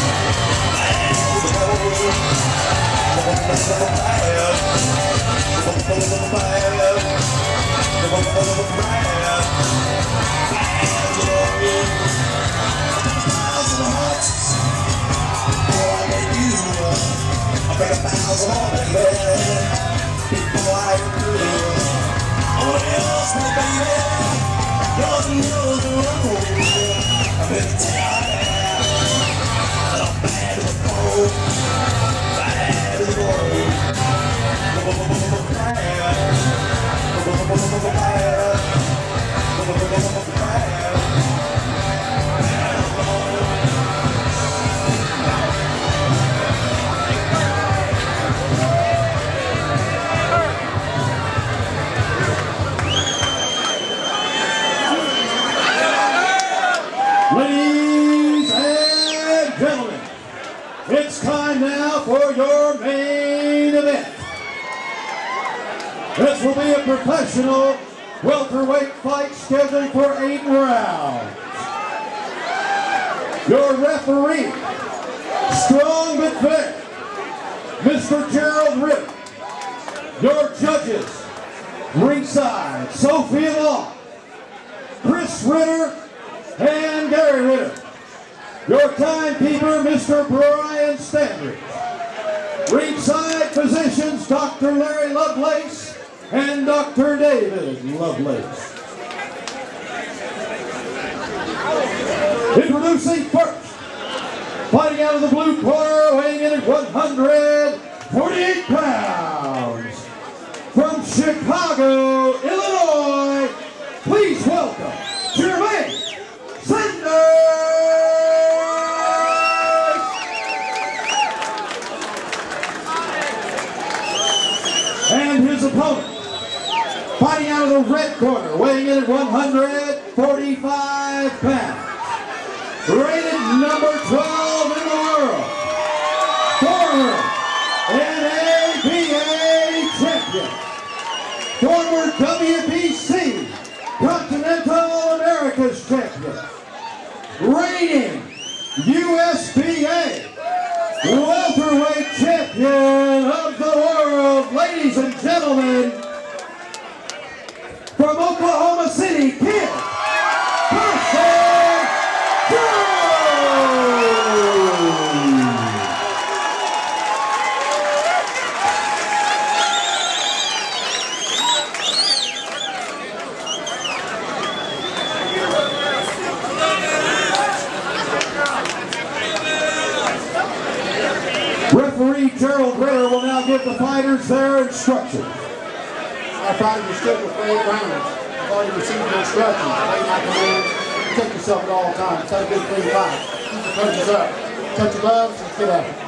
Ladies and gentlemen, it's time now for your main event. This will be a professional welterweight fight scheduled for 8 rounds. Your referee, strong but fair, Mr. Gerald Ritter. Your judges, ringside, Sophia Long, Chris Ritter, and Gary Ritter. Your timekeeper, Mr. Brian Standridge. Ringside physicians, Dr. Larry Lovelace and Dr. David Lovelace. Introducing first, fighting out of the blue corner, weighing in at 148 pounds, from Chicago, Illinois, please welcome Jermaine Sanders! And his opponent, fighting out of the red corner, weighing in at 145 pounds, rated number 12 in the world, former NABA champion, former WBC Continental Americas champion, reigning USBA welterweight champion of the world, ladies and gentlemen, from Oklahoma City, Kid Carson Jones! Referee Gerald Ritter will now give the fighters their instructions. Our fighters are scheduled for 8 rounds. You've already received your instructions. Obey my commands. Protect yourself at all times. Have a good clean fight. Keep your punches up. Touch your gloves and get at it.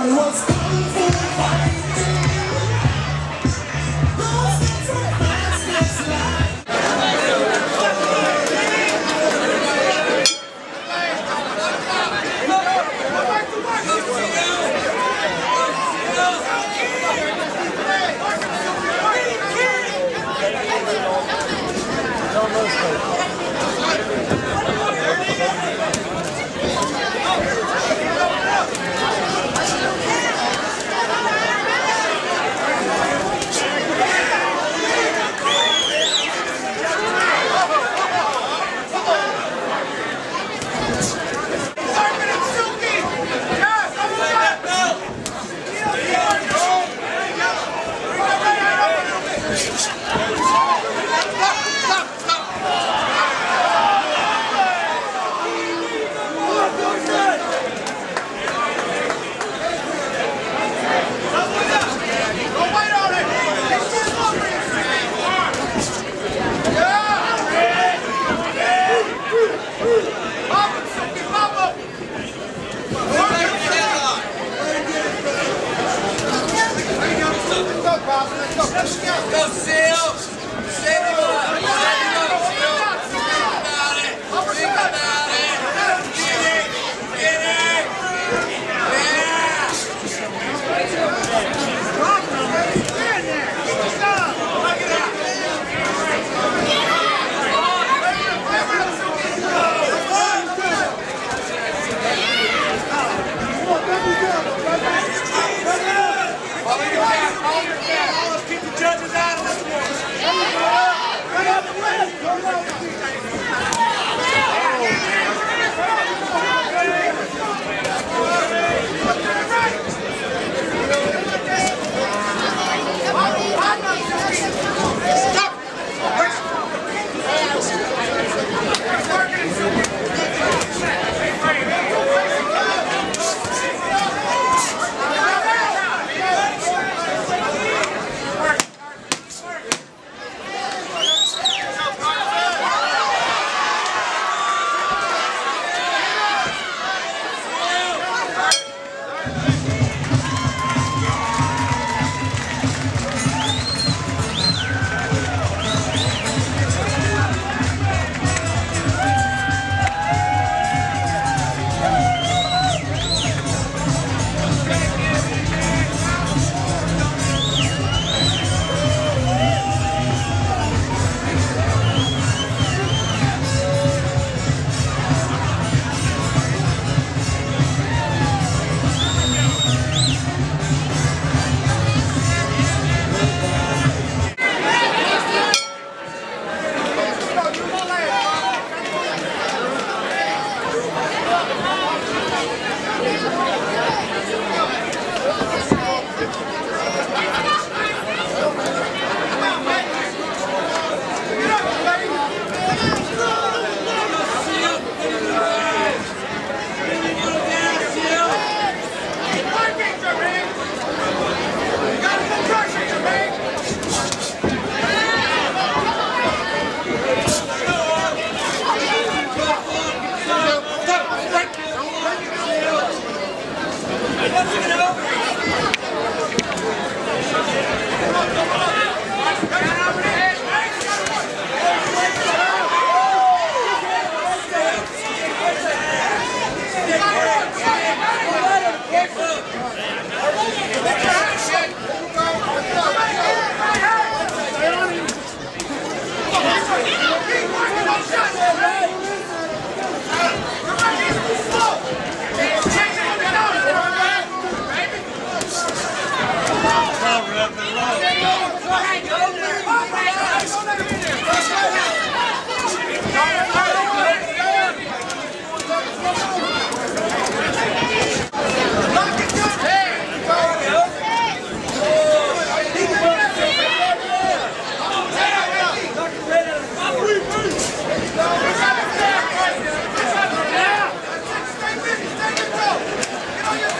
Go, Seal! Save him up! Save him up, Seal! Think about it! Get it! Get it! Yeah! Keep the judges out of this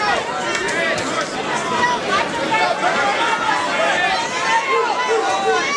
Go!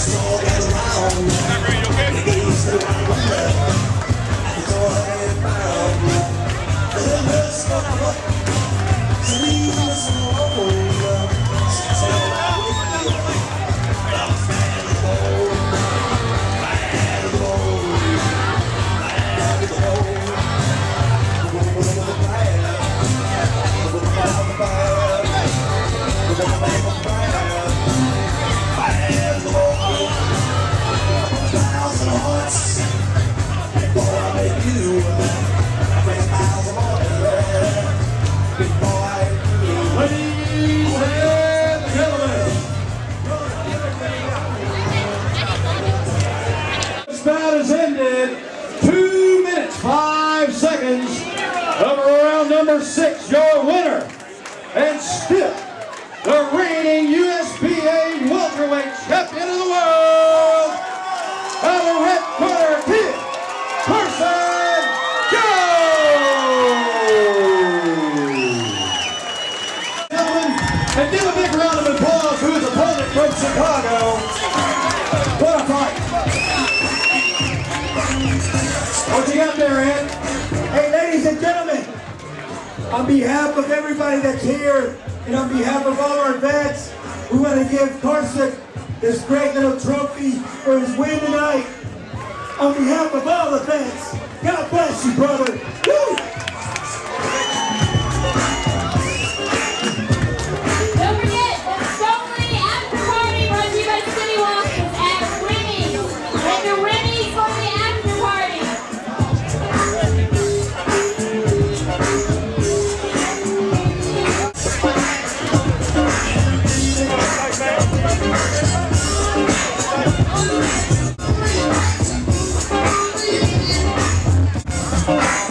Bout has ended. 2 minutes, 5 seconds of round number 6. Your winner and still the reigning USBA welterweight champion of the world, out of red corner, Kid Carson Jones. And give a big round of applause to his opponent from Chicago. What a fight! What you got there, Ed? Hey, ladies and gentlemen, on behalf of everybody that's here and on behalf of all our vets, we want to give Carson this great little trophy for his win tonight. On behalf of all the vets, God bless you, brother. Woo! Don't forget, the Stonely After Party brought to you by City Walk is at Remy's. Get the Remy's for the after party. Hey!